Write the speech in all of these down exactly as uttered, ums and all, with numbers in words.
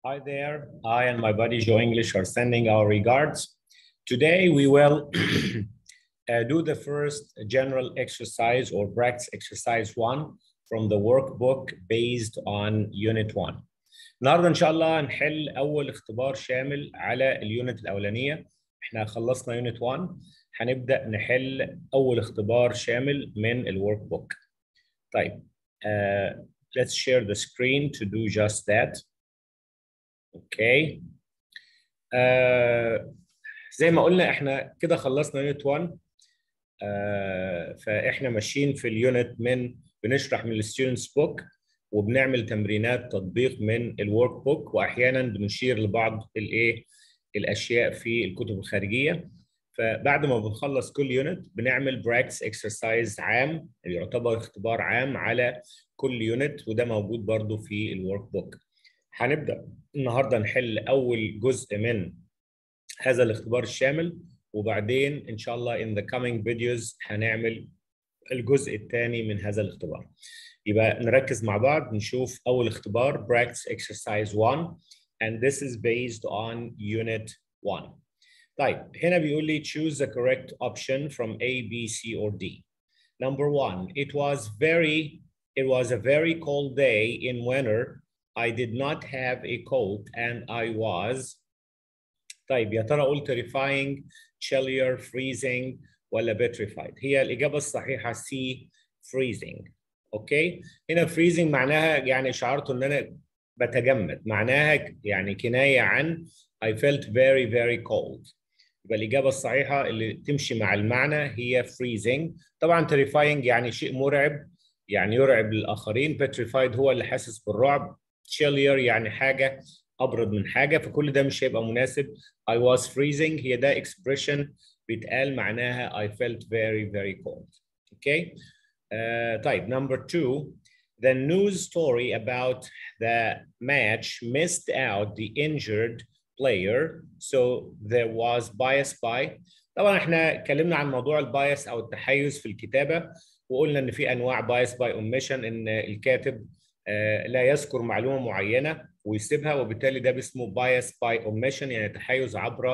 Hi there. I and my buddy Joe English are sending our regards. Today we will uh, do the first general exercise or practice exercise one from the workbook based on unit one. النهارده ان شاء الله هنحل اول اختبار شامل على اليونت الاولانيه. احنا خلصنا يونت واحد، هنبدا نحل اول اختبار شامل من الورك بوك. طيب uh, let's share the screen to do just that. اوكي آه زي ما قلنا احنا كده خلصنا يونت واحد. آه فاحنا ماشيين في اليونت من بنشرح من الستودنتس بوك وبنعمل تمرينات تطبيق من الورك بوك، واحيانا بنشير لبعض الايه الاشياء في الكتب الخارجيه. فبعد ما بنخلص كل يونت بنعمل براكتس اكسرسايز عام يعتبر اختبار عام على كل يونت، وده موجود برضو في الورك بوك. هنبدا النهارده نحل اول جزء من هذا الاختبار الشامل، وبعدين ان شاء الله in the coming videos هنعمل الجزء الثاني من هذا الاختبار. يبقى نركز مع بعض نشوف اول اختبار practice exercise one and this is based on unit one. طيب هنا بيقول لي choose the correct option from A, B, C or D. Number one, it was very it was a very cold day in winter. I did not have a coat and I was. طيب يا ترى اقول terrifying, chillier, freezing ولا petrified؟ هي الإجابة الصحيحة C, freezing. اوكي؟ هنا freezing معناها يعني شعرت ان انا بتجمد، معناها يعني كناية عن I felt very very cold. يبقى الإجابة الصحيحة اللي تمشي مع المعنى هي freezing. طبعا terrifying يعني شيء مرعب، يعني يرعب الآخرين. petrified هو اللي حاسس بالرعب. chillier يعني حاجة أبرد من حاجة، فكل ده مش هيبقى مناسب. I was freezing هي ده expression بيتقال معناها I felt very very cold. Okay. Uh, طيب number two, the news story about the match missed out the injured player so there was bias by. طبعا احنا اتكلمنا عن موضوع البايس او التحيز في الكتابة، وقلنا ان في انواع بايس باي اوميشن، ان الكاتب آه لا يذكر معلومة معينة ويسيبها، وبالتالي ده باسمه بايس باي اوميشن، يعني تحيز عبر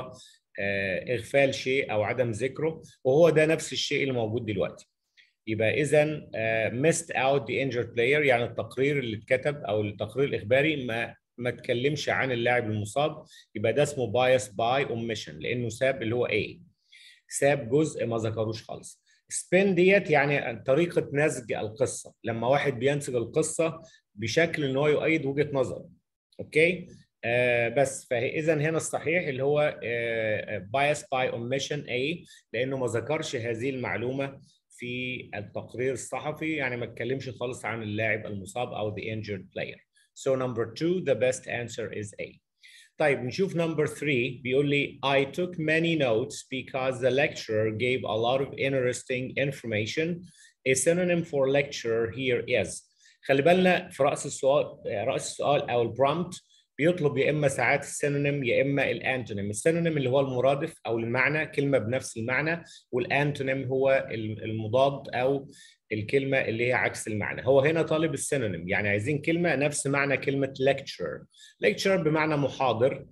آه اغفال شيء او عدم ذكره، وهو ده نفس الشيء اللي موجود دلوقتي. يبقى اذا uh, missed out the injured player يعني التقرير اللي اتكتب او التقرير الاخباري ما ما اتكلمش عن اللاعب المصاب، يبقى ده اسمه bias by omission لانه ساب اللي هو A، ساب جزء ما ذكروش خالص. spin ديت يعني طريقه نسج القصه، لما واحد بينسج القصه بشكل ان هو يؤيد وجهه نظر. اوكي آه بس فاذا هنا الصحيح اللي هو آه bias by omission A، لانه ما ذكرش هذه المعلومه في التقرير الصحفي، يعني ما اتكلمش خالص عن اللاعب المصاب او the injured player. So number two, the best answer is A. طيب نشوف number three، بيقول لي I took many notes because the lecturer gave a lot of interesting information. A synonym for lecturer here is. خلي بالنا في رأس السؤال رأس السؤال او البرومبت بيطلب يا اما ساعات السينونيم يا اما الانتونيم. السينونيم اللي هو المرادف او المعنى، كلمه بنفس المعنى، والانتونيم هو المضاد او الكلمه اللي هي عكس المعنى. هو هنا طالب السينونيم، يعني عايزين كلمه نفس معنى كلمه lecturer. lecturer بمعنى محاضر،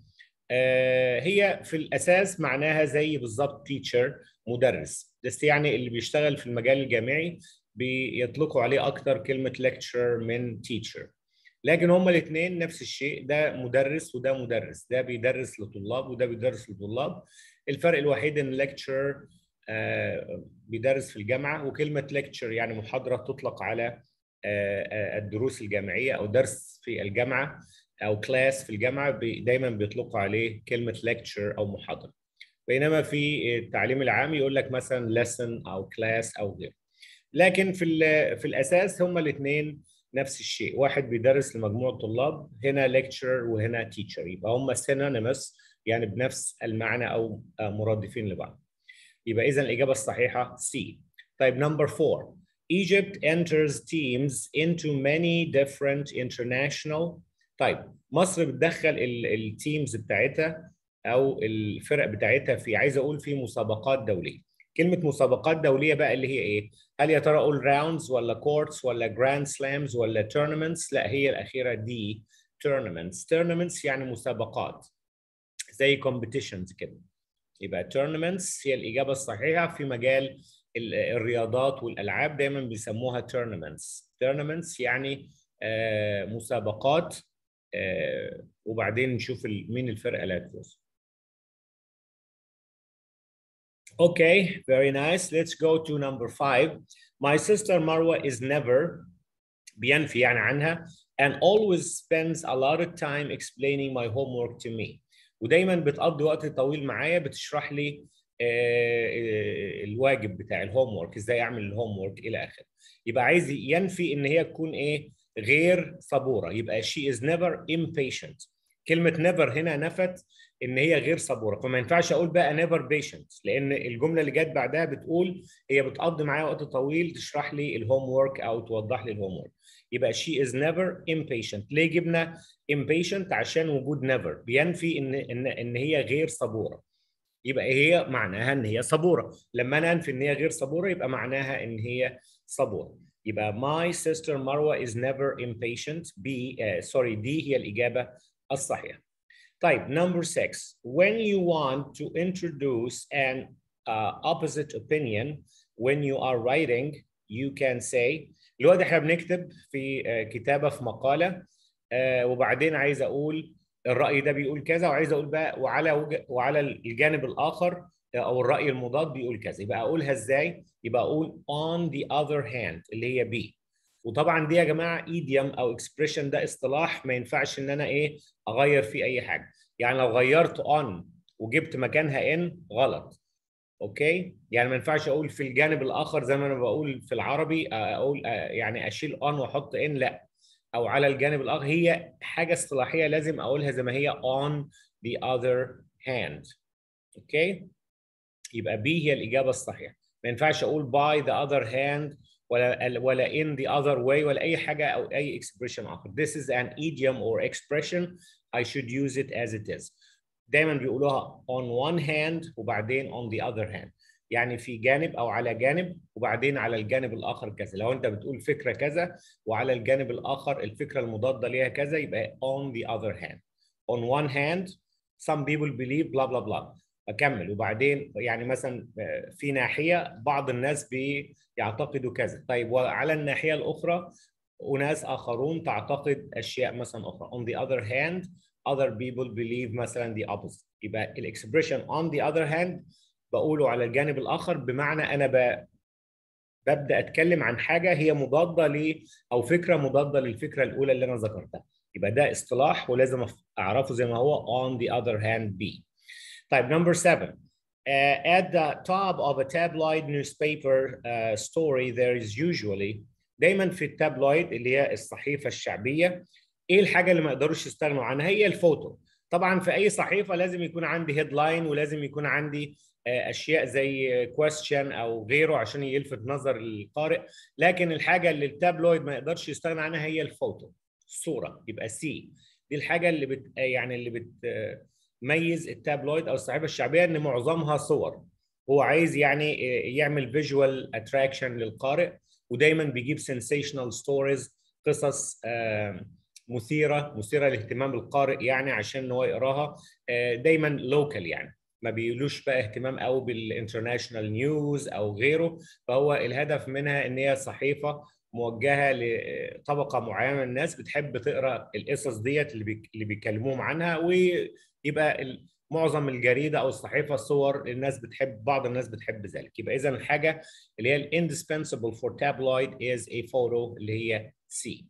آه هي في الاساس معناها زي بالظبط teacher مدرس، بس يعني اللي بيشتغل في المجال الجامعي بيطلقوا عليه اكتر كلمه lecturer من teacher. لكن هما الاثنين نفس الشيء، ده مدرس وده مدرس، ده بيدرس لطلاب وده بيدرس لطلاب. الفرق الوحيد ان lecturer آه بيدرس في الجامعه، وكلمه lecture يعني محاضره تطلق على آه الدروس الجامعيه او درس في الجامعه او كلاس في الجامعه، بي دايما بيطلقوا عليه كلمه lecture او محاضره. بينما في التعليم العام يقول لك مثلا lesson او class او غيره. لكن في في الاساس هما الاثنين نفس الشيء، واحد بيدرس لمجموعه طلاب، هنا lecturer وهنا teacher، يبقى هم synonymous يعني بنفس المعنى او مرادفين لبعض. يبقى اذا الاجابه الصحيحه C. طيب number four, Egypt enters teams into many different international. طيب مصر بتدخل التيمز بتاعتها او الفرق بتاعتها في، عايز اقول في مسابقات دوليه. كلمه مسابقات دوليه بقى اللي هي ايه؟ هل يا ترى اقول راوندز ولا كورتس ولا جراند سلامز ولا تورنمنتس؟ لا، هي الاخيره دي tournaments. tournaments يعني مسابقات زي competitions كده. يبقى tournaments هي الإجابة الصحيحة في مجال الرياضات والألعاب، دايما بيسموها tournaments. tournaments يعني آه مسابقات، آه وبعدين نشوف مين الفرقة اللي هتفوز. Okay, very nice. Let's go to number five. My sister Marwa is never بينفي يعني عنها and always spends a lot of time explaining my homework to me. ودايما بتقضي وقت طويل معايا بتشرح لي آه الواجب بتاع الهوم ورك، ازاي اعمل الهوم ورك الى اخره. يبقى عايز ينفي ان هي تكون ايه؟ غير صبوره. يبقى she is never impatient. كلمه never هنا نفت ان هي غير صبوره، فما ينفعش اقول بقى never patient، لان الجمله اللي جت بعدها بتقول هي بتقضي معايا وقت طويل تشرح لي الهوم ورك او توضح لي الهوم ورك. يبقى she is never impatient. ليه جبنا impatient؟ عشان وجود never بينفي ان ان ان هي غير صبوره. يبقى هي معناها ان هي صبوره. لما انا انفي ان هي غير صبوره يبقى معناها ان هي صبوره. يبقى my sister Marwa is never impatient. B uh, sorry D هي الاجابه الصحيحه. طيب number six. When you want to introduce an uh, opposite opinion when you are writing you can say. الوقت احنا بنكتب في uh, كتابه في مقاله uh, وبعدين عايز اقول الرأي ده بيقول كذا، وعايز اقول بقى وعلى وج... وعلى الجانب الاخر او الرأي المضاد بيقول كذا. يبقى اقولها ازاي؟ يبقى اقول on the other hand اللي هي B. وطبعا دي يا جماعه idiom او expression، ده اصطلاح ما ينفعش ان انا ايه اغير فيه اي حاجه. يعني لو غيرت on وجبت مكانها in غلط. اوكي؟ يعني ما ينفعش اقول في الجانب الاخر زي ما انا بقول في العربي، اقول يعني اشيل on واحط in، لا. او على الجانب الاخر، هي حاجه اصطلاحيه لازم اقولها زي ما هي on the other hand. اوكي؟ يبقى B هي الاجابه الصحيحه. ما ينفعش اقول by the other hand ولا ولا in the other way ولا اي حاجه او اي expression اخر. This is an idiom or expression. I should use it as it is. دايما بيقولوها on one hand وبعدين on the other hand. يعني في جانب او على جانب وبعدين على الجانب الاخر كذا. لو انت بتقول فكره كذا وعلى الجانب الاخر الفكره المضاده ليها كذا يبقى on the other hand. On one hand some people believe blah blah blah. اكمل وبعدين يعني مثلا في ناحيه بعض الناس بيعتقدوا كذا. طيب وعلى الناحيه الاخرى وناس اخرون تعتقد اشياء مثلا اخرى. On the other hand other people believe مثلا the opposite. يبقى الاكسبريشن on the other hand بقوله على الجانب الاخر بمعنى انا ب... ببدا اتكلم عن حاجه هي مضاده ل او فكره مضاده للفكره الاولى اللي انا ذكرتها. يبقى ده اصطلاح ولازم اعرفه زي ما هو on the other hand B. طيب number seven. Uh, at the top of a tabloid newspaper uh, story there is usually. دايما في التابلويد اللي هي الصحيفه الشعبيه ايه الحاجه اللي ما يقدروش يستغنوا عنها؟ هي الفوتو. طبعا في اي صحيفه لازم يكون عندي هيدلاين ولازم يكون عندي اشياء زي كويستشن او غيره عشان يلفت نظر القارئ، لكن الحاجه اللي التابلويد ما يقدرش يستغنى عنها هي الفوتو، الصوره. يبقى سي دي الحاجه اللي بت يعني اللي بتميز التابلويد او الصحيفه الشعبيه، ان معظمها صور. هو عايز يعني يعمل فيجوال اتراكشن للقارئ، ودايما بيجيب سنسيشنال ستوريز، قصص مثيره مثيره لاهتمام القارئ يعني عشان هو يقراها. دايما لوكال يعني ما بيقولوش بقى اهتمام قوي بالانترناشونال نيوز او غيره. فهو الهدف منها ان هي صحيفه موجهه لطبقه معينه من الناس بتحب تقرا القصص ديت اللي بي... اللي بيكلموهم عنها، ويبقى معظم الجريده او الصحيفه صور. الناس بتحب بعض الناس بتحب ذلك. يبقى اذا الحاجه اللي هي الاندسبنسبل فور تابلويد از a photo اللي هي سي.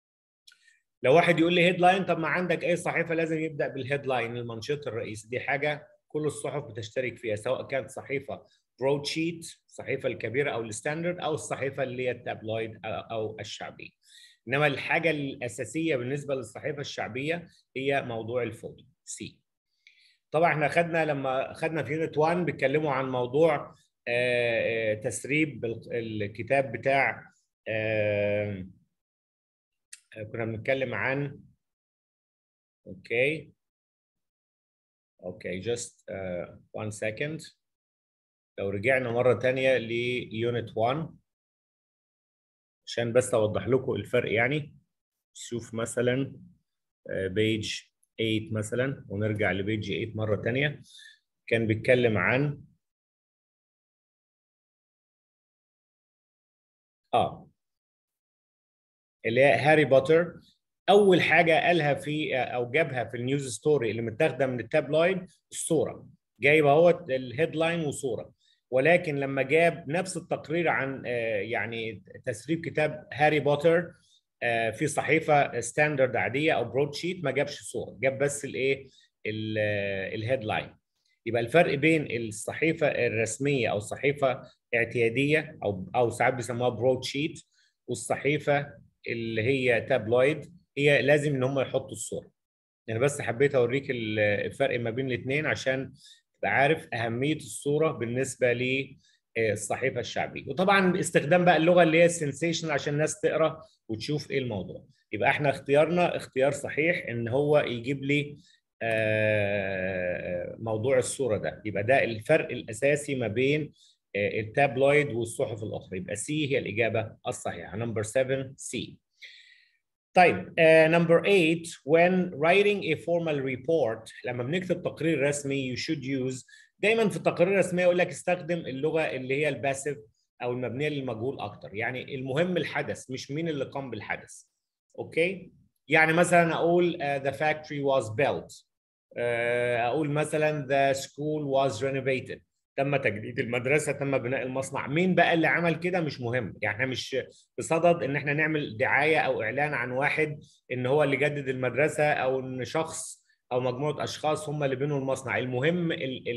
لو واحد يقول لي هيدلاين، طب ما عندك اي صحيفه لازم يبدا بالهيدلاين المنشط الرئيسي. دي حاجه كل الصحف بتشترك فيها، سواء كانت صحيفه برود شيت الصحيفه الكبيره او الستاندرد، او الصحيفه اللي هي التابلويد او الشعبيه. انما الحاجه الاساسيه بالنسبه للصحيفه الشعبيه هي موضوع الفوتو سي. طبعا احنا خدنا لما خدنا في يونت واحد بيتكلموا عن موضوع تسريب الكتاب بتاع، كنا بنتكلم عن اوكي اوكي just uh, one second. لو رجعنا مرة تانية ليونت واحد عشان بس اوضح لكم الفرق. يعني شوف مثلا بيج ثمانية مثلا، ونرجع لبيج ثمانية مرة تانية. كان بيتكلم عن اه اللي هي هاري بوتر. اول حاجه قالها في او جابها في النيوز ستوري اللي متاخده من التابلويد الصوره، جايب اهوت الهيدلاين وصوره. ولكن لما جاب نفس التقرير عن يعني تسريب كتاب هاري بوتر في صحيفه ستاندرد عاديه او برود شيت، ما جابش صوره، جاب بس الايه الهيدلاين. يبقى الفرق بين الصحيفه الرسميه او صحيفه اعتياديه او او ساعات بيسموها برود شيت، والصحيفه اللي هي تابلويد، هي لازم ان هم يحطوا الصوره. انا يعني بس حبيت اوريك الفرق ما بين الاثنين عشان تبقى عارف اهميه الصوره بالنسبه للصحيفه الشعبيه. وطبعا استخدام بقى اللغه اللي هي السنسيشن عشان الناس تقرا وتشوف ايه الموضوع. يبقى احنا اختيارنا اختيار صحيح ان هو يجيب لي موضوع الصوره ده. يبقى ده الفرق الاساسي ما بين التابلويد والصحف الاخرى. يبقى سي هي الاجابه الصحيحه. نمبر سبعة سي. طيب نمبر ثمانية when writing a formal report، لما بنكتب تقرير رسمي you should use، دايما في التقارير الرسميه يقول لك استخدم اللغه اللي هي الباسيف او المبنيه للمجهول اكتر. يعني المهم الحدث مش مين اللي قام بالحدث. اوكي؟ يعني مثلا اقول uh, the factory was built، uh, اقول مثلا the school was renovated، تم تجديد المدرسه، تم بناء المصنع. مين بقى اللي عمل كده مش مهم. يعني احنا مش بصدد ان احنا نعمل دعايه او اعلان عن واحد ان هو اللي جدد المدرسه، او ان شخص او مجموعه اشخاص هم اللي بنوا المصنع. المهم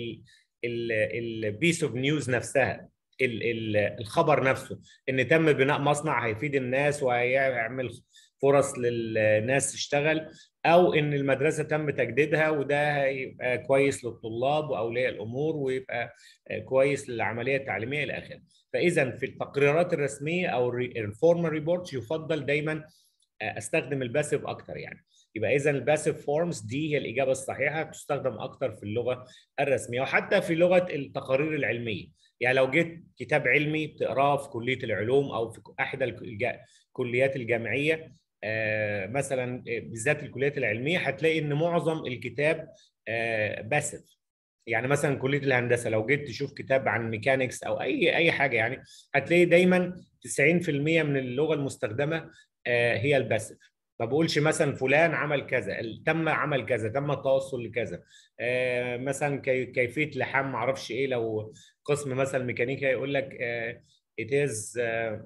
البيس اوف نيوز نفسها، ال ال الخبر نفسه، ان تم بناء مصنع هيفيد الناس وهيعمل فرص للناس تشتغل، او ان المدرسه تم تجديدها وده هيبقى كويس للطلاب واولياء الامور ويبقى كويس للعمليه التعليميه الى اخره. فاذا في التقريرات الرسميه او الفورمال ريبورتس يفضل دايما استخدم الباسيف اكتر يعني. يبقى اذا الباسيف فورمز دي هي الاجابه الصحيحه، تستخدم اكتر في اللغه الرسميه وحتى في لغه التقارير العلميه. يعني لو جيت كتاب علمي بتقراه في كليه العلوم او في احدى الكليات الجامعيه، آه مثلا بالذات الكليات العلميه، هتلاقي ان معظم الكتاب آه باسيف. يعني مثلا كليه الهندسه لو جيت تشوف كتاب عن ميكانيكس او اي اي حاجه، يعني هتلاقي دايما تسعين في المية من اللغه المستخدمه آه هي الباسيف. ما بقولش مثلا فلان عمل كذا، تم عمل كذا، تم التوصل لكذا. آه مثلا كي كيفيه لحام ما اعرفش ايه، لو قسم مثلا ميكانيكا يقول لك آه it is آه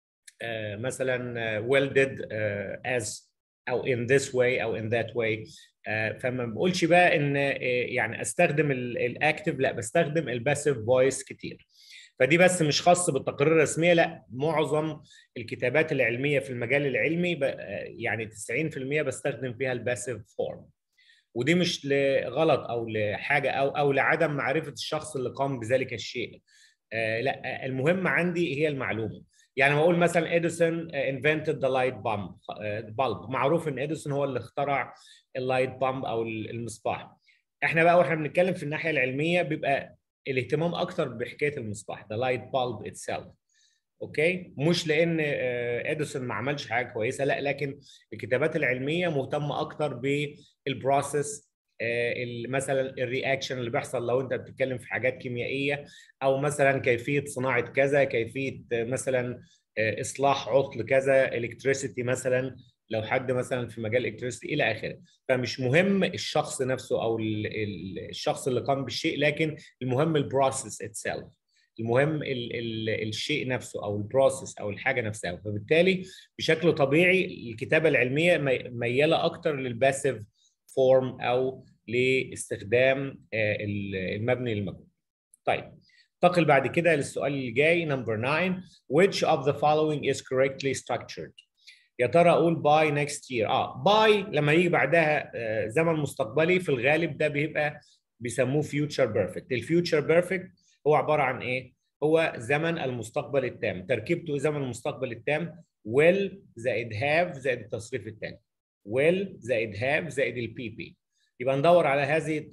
آه مثلا welded آه as او in this way او in that way. آه فما بقولش بقى ان آه يعني استخدم الاكتف، لا بستخدم الباسيف فويس كتير. فدي بس مش خاص بالتقارير الرسميه، لا معظم الكتابات العلميه في المجال العلمي يعني تسعين في المية بستخدم فيها الباسيف فورم. ودي مش لغلط او لحاجه او او لعدم معرفه الشخص اللي قام بذلك الشيء. آه لا، المهم عندي هي المعلومه. يعني بقول مثلا اديسون invented the light bulb، bulb معروف ان اديسون هو اللي اخترع اللايت بامب او المصباح. احنا بقى واحنا بنتكلم في الناحيه العلميه بيبقى الاهتمام اكتر بحكايه المصباح the light bulb itself. اوكي؟ مش لان اديسون ما عملش حاجه كويسه، لا، لكن الكتابات العلميه مهتمه اكتر بالبروسيس، مثلا الرياكشن اللي بيحصل لو انت بتتكلم في حاجات كيميائيه، او مثلا كيفيه صناعه كذا، كيفيه مثلا اصلاح عطل كذا، الكتريسيتي مثلا لو حد مثلا في مجال الكتريسيتي الى اخره. فمش مهم الشخص نفسه او الشخص اللي قام بالشيء، لكن المهم البروسيس اتسيلف، المهم ال ال الشيء نفسه او البروسيس او الحاجه نفسها. فبالتالي بشكل طبيعي الكتابه العلميه مياله اكتر للباسيف فورم او لاستخدام المبني للمجهول. طيب انتقل بعد كده للسؤال اللي جاي نمبر تسعة. which of the following is correctly structured؟ يا ترى اقول باي نيكست يير. اه باي لما يجي بعدها آه زمن مستقبلي في الغالب ده بيبقى بيسموه فيوتشر بيرفكت. الفيوتشر بيرفكت هو عباره عن ايه؟ هو زمن المستقبل التام. تركيبته زمن المستقبل التام will زائد have زائد التصريف الثاني. will زائد have زائد البي بي. يبقى ندور على هذه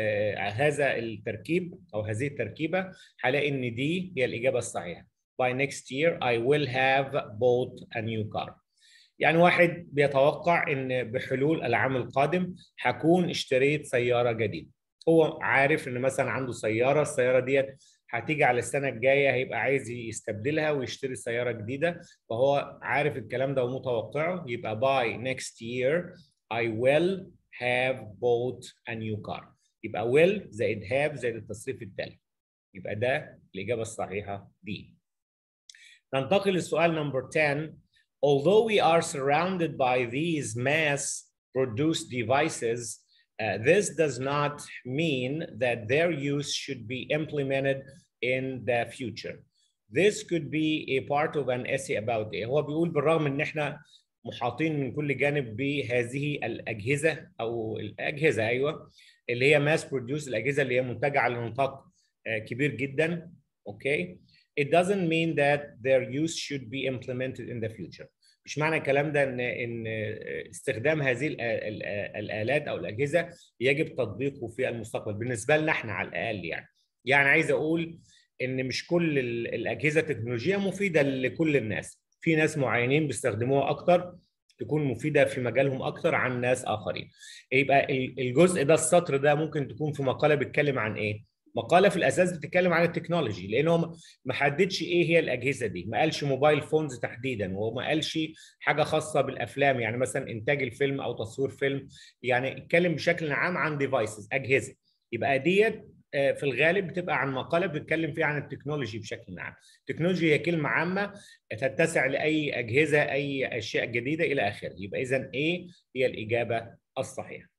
هذا التركيب او هذه التركيبه، هلاقي ان دي هي الاجابه الصحيحه. By next year I will have bought a new car. يعني واحد بيتوقع ان بحلول العام القادم هكون اشتريت سياره جديده. هو عارف ان مثلا عنده سياره، السياره ديت هتيجي على السنه الجايه هيبقى عايز يستبدلها ويشتري سياره جديده، فهو عارف الكلام ده ومتوقعه. يبقى by next year I will have bought a new car. يبقى will زائد have زائد التصريف التالي. يبقى ده الاجابه الصحيحه دي. ننتقل للسؤال نمبر عشرة. Although we are surrounded by these mass-produced devices, uh, this does not mean that their use should be implemented in the future. This could be a part of an essay about it. هو بيقول بالرغم ان احنا محاطين من كل جانب بهذه الأجهزة أو الأجهزة أيوة اللي هي mass produced، الأجهزة اللي هي منتجة على نطاق كبير جدا. أوكي. It doesn't mean that their use should be implemented in the future. مش معنى الكلام ده ان ان استخدام هذه الآلات او الأجهزة يجب تطبيقه في المستقبل بالنسبة لنا احنا على الأقل. يعني يعني عايز اقول ان مش كل الأجهزة التكنولوجية مفيدة لكل الناس. في ناس معينين بيستخدموها اكتر تكون مفيدة في مجالهم اكتر عن ناس اخرين. يبقى الجزء ده، السطر ده ممكن تكون في مقالة بيتكلم عن ايه؟ مقاله في الاساس بتتكلم عن التكنولوجي، لان هو ما حددش ايه هي الاجهزه دي، ما قالش موبايل فونز تحديدا، وما قالش حاجه خاصه بالافلام يعني مثلا انتاج الفيلم او تصوير فيلم. يعني اتكلم بشكل عام عن ديفايسز، اجهزه. يبقى ديت في الغالب بتبقى عن مقاله بتتكلم فيها عن التكنولوجي بشكل عام. التكنولوجي هي كلمه عامه تتسع لاي اجهزه، اي اشياء جديده الى اخره. يبقى اذا ايه هي الاجابه الصحيحه.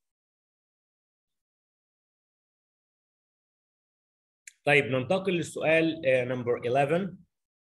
طيب ننتقل للسؤال نمبر eleven.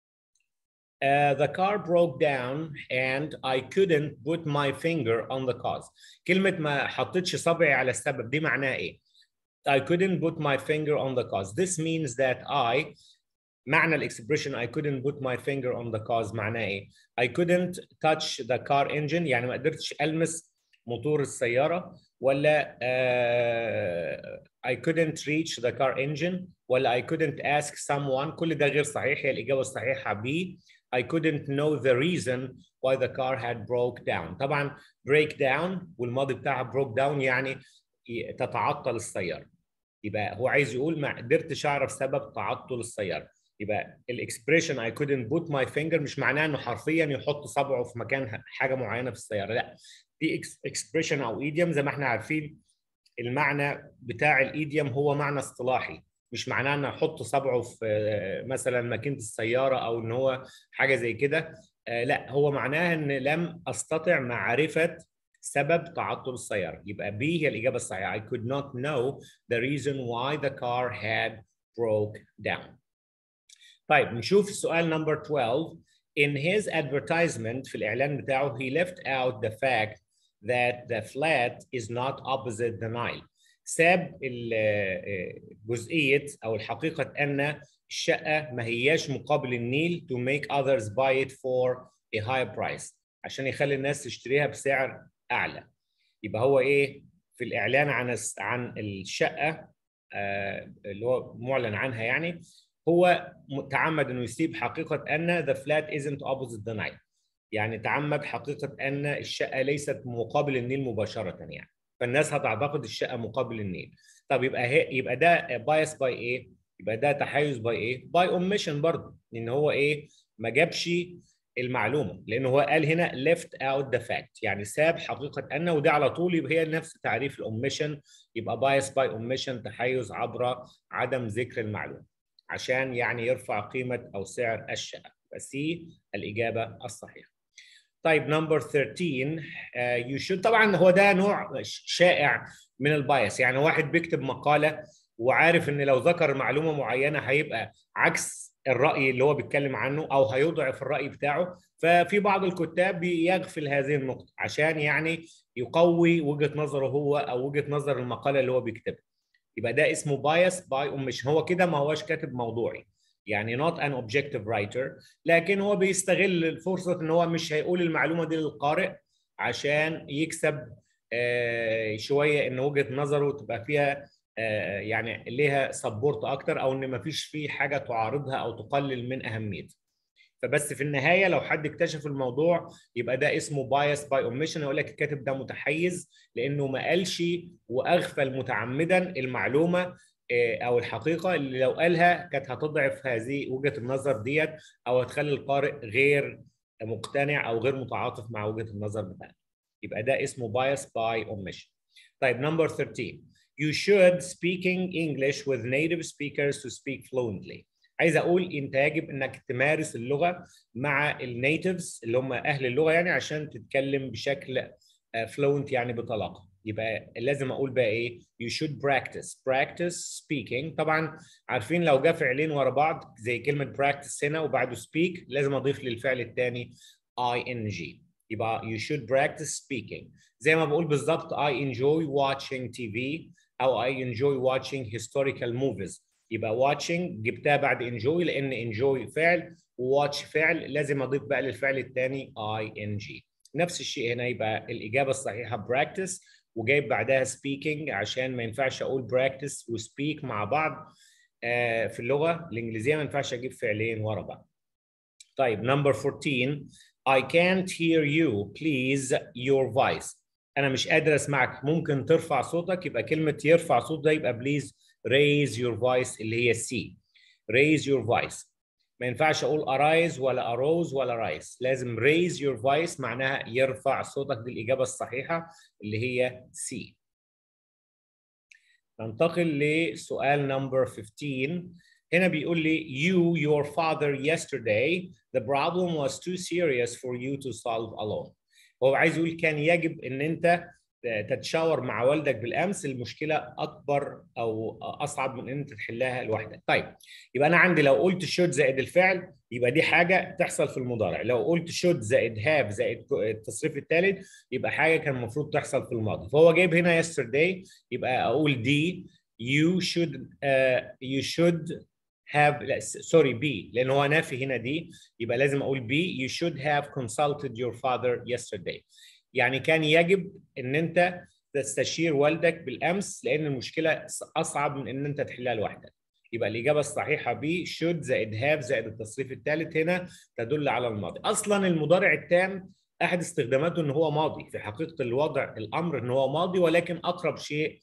Uh, the car broke down and I couldn't put my finger on the cause. كلمة ما حطيتش صبعي على السبب دي معناها ايه؟ I couldn't put my finger on the cause. This means that I معنى الاكسبريشن I couldn't put my finger on the cause معناه ايه؟ I couldn't touch the car engine، يعني ما قدرتش ألمس موتور السيارة، ولا uh, I couldn't reach the car engine، ولا I couldn't ask someone. كل ده غير صحيح. هي الإجابة الصحيحة B. I couldn't know the reason why the car had broke down. طبعا break down والماضي بتاعها broke down يعني تتعطل السيارة. يبقى هو عايز يقول ما قدرتش أعرف سبب تعطل السيارة. يبقى الاكسبريشن I couldn't put my finger مش معناه انه حرفيا يحط صبعه في مكان حاجه معينه في السياره، لا، دي اكسبريشن او ايديوم. زي ما احنا عارفين المعنى بتاع الايديوم هو معنى اصطلاحي، مش معناه انه يحط صبعه في مثلا ماكينه السياره او ان هو حاجه زي كده. لا، هو معناها ان لم استطع معرفه سبب تعطل السياره. يبقى B هي الاجابه الصحيحه. I could not know the reason why the car had broke down. طيب نشوف السؤال نمبر twelve. In his advertisement في الإعلان بتاعه he left out the fact that the flat is not opposite the Nile. ساب جزئية أو الحقيقة أن الشقة ما هياش مقابل النيل to make others buy it for a higher price، عشان يخلي الناس تشتريها بسعر أعلى. يبقى هو إيه في الإعلان عن عن الشقة اللي هو معلن عنها، يعني هو تعمد انه يسيب حقيقه ان the flat isn't opposite the Nile، يعني تعمد حقيقه ان الشقه ليست مقابل النيل مباشره، يعني فالناس هتعتقد الشقه مقابل النيل. طب يبقى هي يبقى ده bias by ايه؟ يبقى ده تحيز by ايه؟ by omission برضه، ان هو ايه؟ ما جابش المعلومه، لان هو قال هنا left out the fact، يعني ساب حقيقه ان، وده على طول يبقى هي نفس تعريف الاوميشن. يبقى bias by omission تحيز عبر عدم ذكر المعلومه، عشان يعني يرفع قيمة أو سعر الشقة. فسي الإجابة الصحيحة. طيب نمبر thirteen. uh, you should طبعا هو ده نوع شائع من البايس، يعني واحد بيكتب مقالة وعارف إن لو ذكر معلومة معينة هيبقى عكس الرأي اللي هو بيتكلم عنه أو هيضعف الرأي بتاعه. ففي بعض الكتاب بيغفل هذه النقطة عشان يعني يقوي وجهة نظره هو أو وجهة نظر المقالة اللي هو بيكتبها. يبقى ده اسمه bias by omission. هو كده ما هوش كاتب موضوعي، يعني not an objective writer، لكن هو بيستغل الفرصة ان هو مش هيقول المعلومة دي للقارئ عشان يكسب آه شوية ان وجهة نظره تبقى فيها آه يعني ليها سبورت اكتر، او ان ما فيش فيه حاجة تعارضها او تقلل من اهميتها. فبس في النهايه لو حد اكتشف الموضوع يبقى ده اسمه bias by omission. يقول لك الكاتب ده متحيز لانه ما قالش واغفل متعمدا المعلومه او الحقيقه اللي لو قالها كانت هتضعف هذه وجهه النظر ديت او هتخلي القارئ غير مقتنع او غير متعاطف مع وجهه النظر بتاعته. يبقى ده اسمه bias by omission. طيب number thirteen. You should speaking English with native speakers to speak fluently. عايز اقول انت يجب انك تمارس اللغه مع النيتيفز اللي هم اهل اللغه يعني عشان تتكلم بشكل fluent يعني بطلاقه. يبقى لازم اقول بقى ايه؟ You should practice practice speaking. طبعا عارفين لو جاء فعلين ورا بعض زي كلمه practice هنا وبعده speak لازم اضيف للفعل الثاني ing. يبقى you should practice speaking. زي ما بقول بالظبط I enjoy watching تي في او I enjoy watching historical movies. يبقى watching جبتها بعد enjoy لان enjoy فعل وwatch فعل لازم اضيف بقى للفعل الثاني ing. نفس الشيء هنا يبقى الاجابه الصحيحه practice وجايب بعدها speaking عشان ما ينفعش اقول practice وspeak مع بعض. آه في اللغه الانجليزيه ما ينفعش اجيب فعلين ورا بعض. طيب number fourteen. I can't hear you please your voice. انا مش قادر اسمعك ممكن ترفع صوتك. يبقى كلمه يرفع صوت ده يبقى please raise your voice اللي هي C. raise your voice. ما ينفعش اقول arise ولا arose ولا rise. لازم raise your voice معناها يرفع صوتك. دي الاجابه الصحيحه اللي هي C. ننتقل لسؤال number fifteen. هنا بيقول لي you your father yesterday the problem was too serious for you to solve alone. هو عايز يقول كان يجب ان انت تتشاور مع والدك بالامس المشكله اكبر او اصعب من ان انت تحلها لوحدك. طيب يبقى انا عندي لو قلت should زائد الفعل يبقى دي حاجه تحصل في المضارع. لو قلت should زائد have زائد التصريف الثالث يبقى حاجه كان المفروض تحصل في الماضي. فهو جايب هنا yesterday يبقى اقول دي you should uh, you should have لا سوري بي لان هو نافي هنا دي يبقى لازم اقول بي you should have consulted your father yesterday. يعني كان يجب ان انت تستشير والدك بالامس لان المشكله اصعب من ان انت تحلها لوحدك. يبقى الاجابه الصحيحه بي should زائد have زائد التصريف الثالث هنا تدل على الماضي. اصلا المضارع التام احد استخداماته ان هو ماضي. في حقيقه الوضع الامر ان هو ماضي ولكن اقرب شيء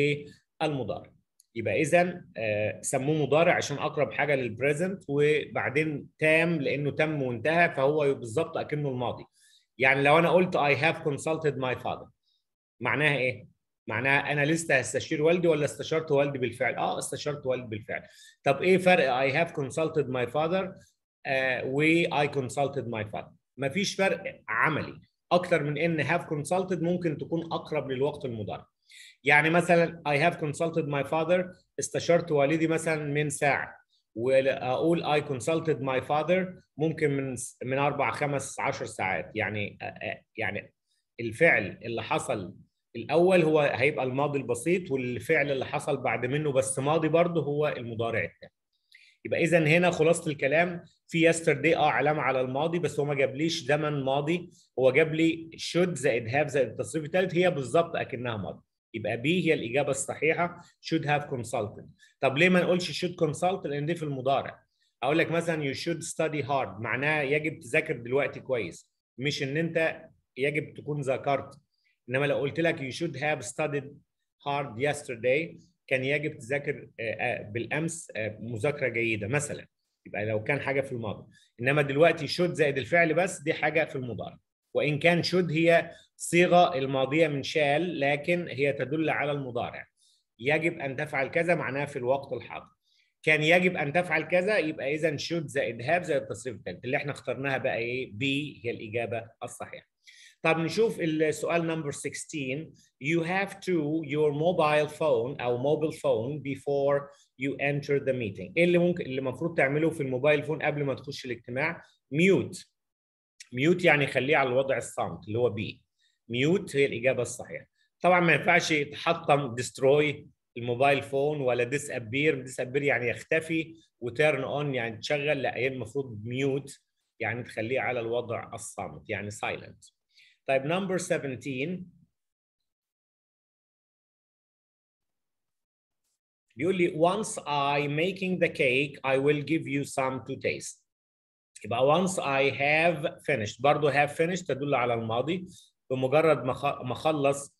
للمضارع. يبقى اذا آه سموه مضارع عشان اقرب حاجه للبريزنت وبعدين تام لانه تم وانتهى فهو بالظبط اكنه الماضي. يعني لو انا قلت I have consulted my father معناها ايه؟ معناها انا لسه هستشير والدي ولا استشرت والدي بالفعل؟ اه استشرت والدي بالفعل. طب ايه فرق I have consulted my father آه و I consulted my father؟ مفيش فرق عملي اكتر من ان have consulted ممكن تكون اقرب للوقت المضارع. يعني مثلا I have consulted my father استشرت والدي مثلا من ساعة واقول I consulted my father ممكن من من اربع خمس عشر ساعات. يعني يعني الفعل اللي حصل الاول هو هيبقى الماضي البسيط والفعل اللي حصل بعد منه بس ماضي برضه هو المضارع التام. يبقى اذا هنا خلاصه الكلام في yesterday اه علامه على الماضي بس هو ما جابليش زمن ماضي. هو جاب لي should زائد have زائد التصريف الثالث هي بالظبط اكنها ماضي. يبقى بي هي الاجابه الصحيحه should have consulted. طب ليه ما نقولش should consult لان دي في المضارع. اقول لك مثلا you should study hard معناها يجب تذاكر دلوقتي كويس مش ان انت يجب تكون ذاكرت. انما لو قلت لك you should have studied hard yesterday كان يجب تذاكر بالامس مذاكره جيده مثلا. يبقى لو كان حاجه في الماضي. انما دلوقتي should زائد الفعل بس دي حاجه في المضارع. وان كان should هي صيغه الماضيه من شال لكن هي تدل على المضارع. يجب ان تفعل كذا معناها في الوقت الحاضر. كان يجب ان تفعل كذا يبقى اذا should زائد have زائد التصريف الثالث اللي احنا اخترناها بقى ايه؟ بي هي الاجابه الصحيحه. طب نشوف السؤال نمبر sixteen. You have to your mobile phone أو mobile phone before you enter the meeting. إيه اللي ممكن اللي المفروض تعمله في الموبايل فون قبل ما تخش الاجتماع؟ mute. mute يعني خليه على الوضع الصامت اللي هو بي. mute هي الإجابة الصحيحة. طبعا ما ينفعش تحطم destroy الموبايل فون ولا disappear. disappear يعني يختفي وturn on يعني تشغل. لا هي المفروض mute يعني تخليه على الوضع الصامت يعني silent. طيب number seventeen بيقول لي once I making the cake I will give you some to taste. يبقى once I have finished، برضه have finished تدل على الماضي. بمجرد ما اخلص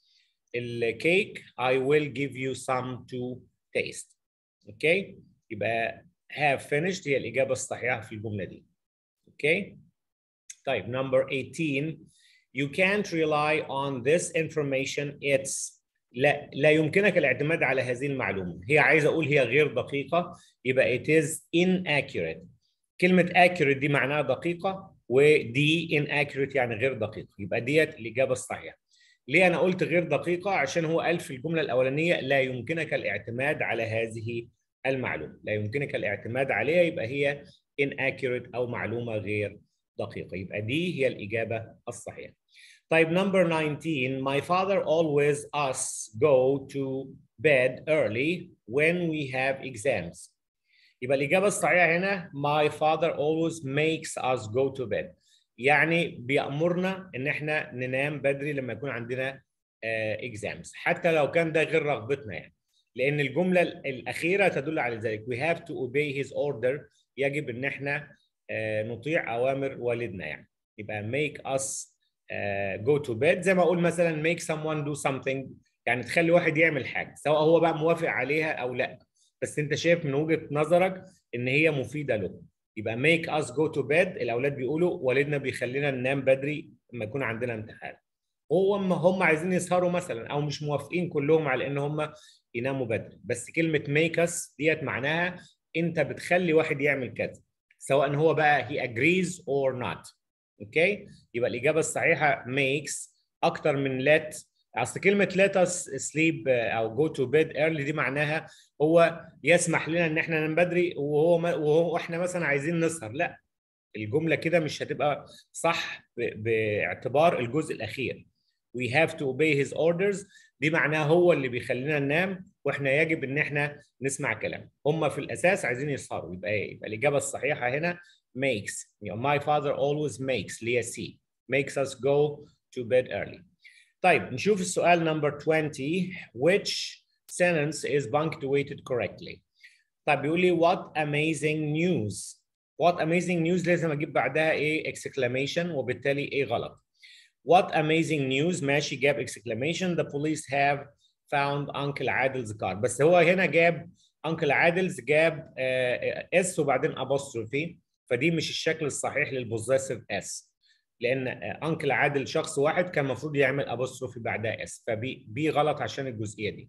الكيك I will give you some to taste. اوكي؟ يبقى have finished هي الإجابة الصحيحة في الجملة دي. اوكي؟ طيب number eighteen you can't rely on this information it's لا لا يمكنك الاعتماد على هذه المعلومة. هي عايزة أقول هي غير دقيقة، يبقى it is inaccurate. كلمة accurate دي معناها دقيقة، ودي inaccurate يعني غير دقيقة، يبقى ديت الإجابة الصحيحة. ليه أنا قلت غير دقيقة؟ عشان هو قال في الجملة الأولانية لا يمكنك الاعتماد على هذه المعلومة، لا يمكنك الاعتماد عليها، يبقى هي inaccurate أو معلومة غير دقيقة، يبقى دي هي الإجابة الصحيحة. طيب number nineteen my father always us go to bed early when we have exams. يبقى الإجابة الصحيحة هنا my father always makes us go to bed، يعني بيأمرنا إن إحنا ننام بدري لما يكون عندنا uh, exams، حتى لو كان ده غير رغبتنا يعني، لأن الجملة الأخيرة تدل على ذلك we have to obey his order، يجب إن إحنا uh, نطيع أوامر والدنا يعني. يبقى make us uh, go to bed زي ما أقول مثلا make someone do something، يعني تخلي واحد يعمل حاجة سواء هو بقى موافق عليها أو لأ، بس انت شايف من وجهة نظرك ان هي مفيدة له. يبقى make us go to bed الاولاد بيقولوا والدنا بيخلينا ننام بدري لما يكون عندنا امتحان. هو هم عايزين يسهروا مثلا او مش موافقين كلهم على ان هم يناموا بدري، بس كلمة make us ديت معناها انت بتخلي واحد يعمل كذا سواء هو بقى he agrees or not. اوكي؟ يبقى الاجابة الصحيحة makes اكتر من let. اصل كلمه let us sleep او go to bed early دي معناها هو يسمح لنا ان احنا ننام بدري وهو وهو احنا مثلا عايزين نسهر، لا الجمله كده مش هتبقى صح باعتبار الجزء الاخير. we have to obey his orders دي معناها هو اللي بيخلينا ننام واحنا يجب ان احنا نسمع كلامه. هم في الاساس عايزين يسهروا، يبقى ايه؟ يبقى الاجابه الصحيحه هنا makes. my father always makes اللي هي C makes us go to bed early. طيب نشوف السؤال number twenty which sentence is punctuated correctly. طيب بيقول لي what amazing news. what amazing news لازم اجيب بعدها ايه exclamation، وبالتالي ايه غلط. what amazing news ماشي جاب exclamation the police have found uncle عادل's car، بس هو هنا جاب uncle عادل's جاب اس uh, وبعدين apostrophe، فدي مش الشكل الصحيح للبوزيسيف اس، لان انكل عادل شخص واحد كان المفروض يعمل ابوستروفي بعدها اس، فبي بي غلط عشان الجزئيه دي.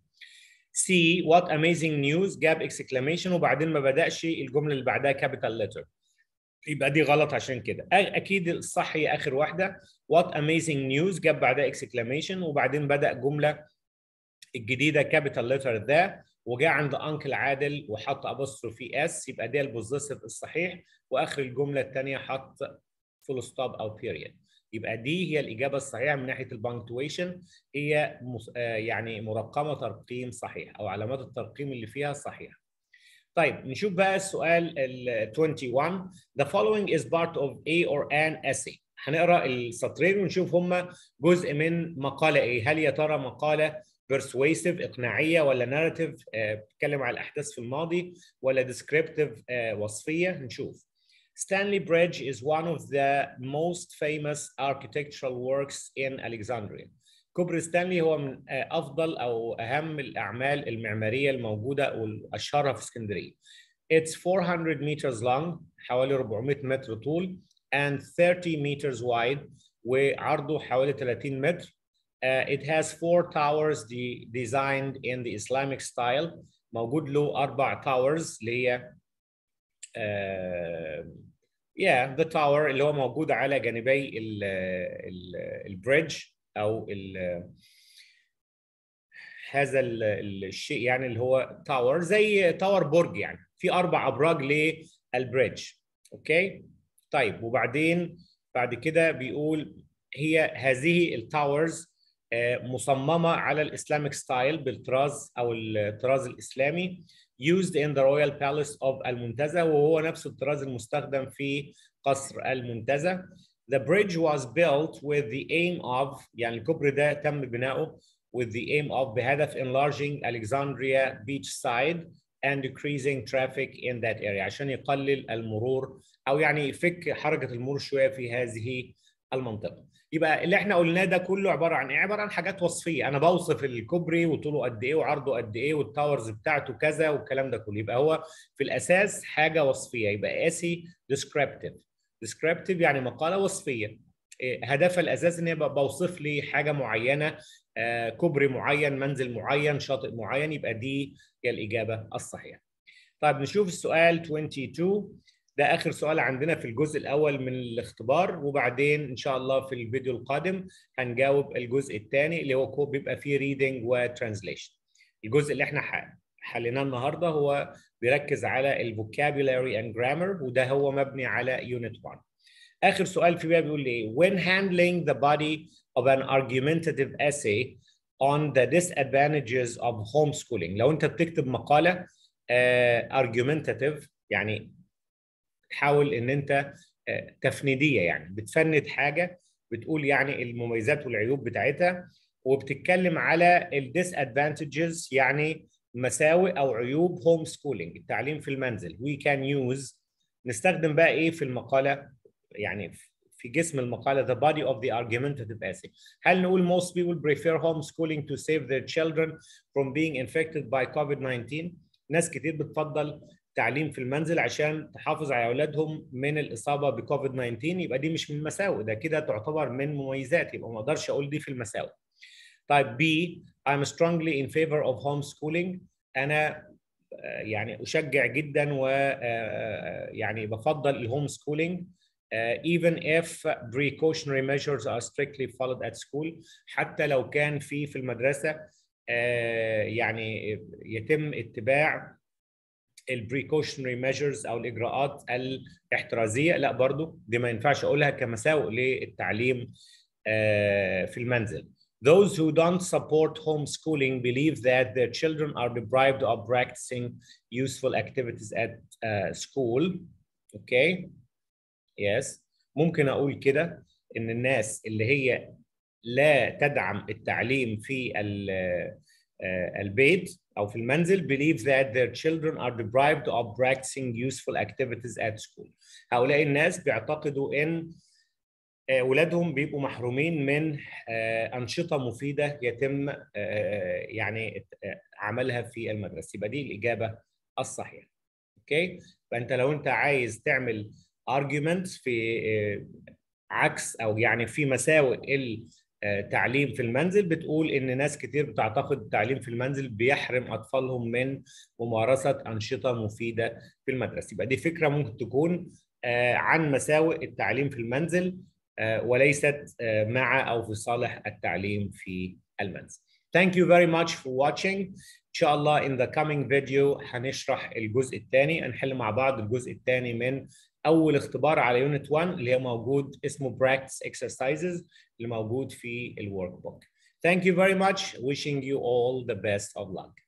سي وات اميزنج نيوز جاب اكسكلاميشن وبعدين ما بداش الجمله اللي بعدها كابيتال لتر، يبقى دي غلط عشان كده. اكيد الصح هي اخر واحده وات اميزنج نيوز جاب بعدها اكسكلاميشن وبعدين بدا جمله الجديده كابيتال لتر ذا وجاء عند انكل عادل وحط ابوستروفي اس، يبقى ده البوزيسيف الصحيح، واخر الجمله الثانيه حط فول ستوب او بيريد، يبقى دي هي الاجابه الصحيحه من ناحيه البنكتويشن، هي يعني مرقمه ترقيم صحيح او علامات الترقيم اللي فيها صحيحه. طيب نشوف بقى السؤال ال twenty-one the following is part of a or an essay. هنقرا السطرين ونشوف هم جزء من مقاله ايه، هل يا ترى مقاله persuasive اقناعيه ولا narrative بتتكلم على الاحداث في الماضي ولا descriptive وصفيه. نشوف. Stanley Bridge is one of the most famous architectural works in Alexandria. كوبري ستانلي هو من أفضل أو أهم الأعمال المعمارية الموجودة والأشهرها في اسكندرية. It's four hundred meters long حوالي أربعمائة متر طول and thirty meters wide وعرضه حوالي ثلاثين متر. Uh, it has four towers de designed in the Islamic style. موجود له أربع towers اللي هي Uh, yeah the tower اللي هو موجود على جانبي البريدج او ال هذا ال الشيء يعني اللي هو تاور زي تاور برج، يعني في اربع ابراج للبريدج. اوكي طيب وبعدين بعد كده بيقول هي هذه التاورز مصممه على الاسلامك ستايل بالطراز او الطراز الاسلامي used in the royal palace of المنتزه، وهو نفس الطراز المستخدم في قصر المنتزه. The bridge was built with the aim of يعني الكوبري ده تم بناؤه with the aim of بهدف enlarging Alexandria beachside and decreasing traffic in that area عشان يقلل المرور او يعني يفك حركه المرور شويه في هذه المنطقه. يبقى اللي احنا قلناه ده كله عباره عن ايه؟ عباره عن حاجات وصفيه، انا بوصف الكوبري وطوله قد ايه وعرضه قد ايه والتاورز بتاعته كذا والكلام ده كله. يبقى هو في الاساس حاجه وصفيه، يبقى قاسي descriptive. descriptive يعني مقاله وصفيه، هدفها الاساسي ان هي بوصف لي حاجه معينه، آه، كوبري معين، منزل معين، شاطئ معين. يبقى دي هي الاجابه الصحيحه. طيب نشوف السؤال اتنين وعشرين، ده اخر سؤال عندنا في الجزء الاول من الاختبار، وبعدين ان شاء الله في الفيديو القادم هنجاوب الجزء الثاني اللي هو بيبقى فيه ريدنج وترانزليشن. الجزء اللي احنا حليناه النهارده هو بيركز على الفوكابولاري اند جرامر، وده هو مبني على يونت واحد. اخر سؤال في بقى بيقول لي when handling the body of an argumentative essay on the disadvantages of homeschooling. لو انت بتكتب مقاله uh, argumentative يعني تحاول ان انت uh, تفنيديه، يعني بتفند حاجه، بتقول يعني المميزات والعيوب بتاعتها، وبتتكلم على ال disadvantages يعني مساوئ او عيوب homeschooling التعليم في المنزل. we can use نستخدم بقى ايه في المقاله، يعني في جسم المقالة the body of the argumentative essay. هل نقول most people prefer homeschooling to save their children from being infected by كوفيد تسعة عشر؟ ناس كتير بتفضل تعليم في المنزل عشان تحافظ على أولادهم من الإصابة بكوفيد تسعة عشر. يبقى دي مش من المساوئ، ده كده تعتبر من مميزات، يبقى ما أقدرش أقول دي في المساوئ. طيب B I'm strongly in favor of homeschooling. أنا يعني أشجع جدا و يعني بفضل الهوم سكولينج Uh, even if precautionary measures are strictly followed at school. حتى لو كان في في المدرسة uh, يعني يتم اتباع ال precautionary measures أو الإجراءات الاحترازية، لا برضو دي ما ينفعش أقولها كمساوئ للتعليم uh, في المنزل. Those who don't support homeschooling believe that their children are deprived of practicing useful activities at uh, school. Okay. يس ممكن اقول كده ان الناس اللي هي لا تدعم التعليم في البيت او في المنزل believe that their children are deprived of practicing useful activities at school. هؤلاء الناس بيعتقدوا ان اولادهم بيبقوا محرومين من انشطه مفيده يتم يعني عملها في المدرسه. يبقى دي الاجابه الصحيحه. اوكي، فانت لو انت عايز تعمل arguments في عكس او يعني في مساوئ التعليم في المنزل، بتقول ان ناس كتير بتعتقد التعليم في المنزل بيحرم اطفالهم من ممارسه انشطه مفيده في المدرسه. يبقى دي فكره ممكن تكون عن مساوئ التعليم في المنزل وليست مع او في صالح التعليم في المنزل. Thank you very much for watching. ان شاء الله in the coming video هنشرح الجزء الثاني، هنحل مع بعض الجزء الثاني من اول اختبار على يونت واحد اللي هي موجود اسمه practice exercises اللي موجود في الورك بوك. Thank you very much. Wishing you all the best of luck.